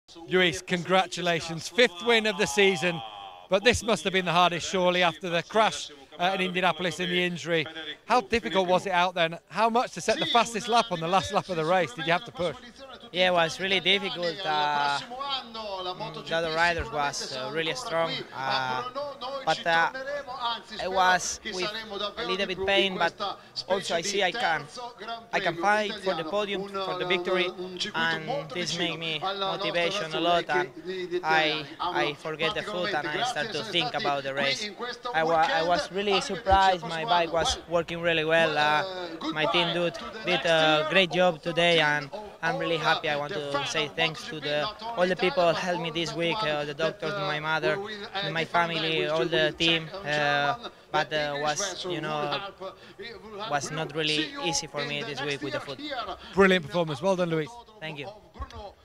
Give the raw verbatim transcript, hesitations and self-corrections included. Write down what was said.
Luis, congratulations, fifth win of the season, but this must have been the hardest surely after the crash uh, in Indianapolis and the injury. How difficult was it out then? How much to set the fastest lap on the last lap of the race did you have to push? Yeah, it was really difficult. Uh, the other riders was uh, really strong, uh, but uh, it was with a little bit pain. But also I see I can, I can fight for the podium, for the victory, and this make me motivation a lot. And I, I forget the foot and I start to think about the race. I, wa I was really surprised. My bike was working really well. Uh, my team did did a great job today, and I'm really happy. I want to say thanks to the, all the people who helped me this week, uh, the doctors, my mother, my family, all the team. Uh, but uh, was, you know, was not really easy for me this week with the foot. Brilliant performance. Well done, Luis. Thank you.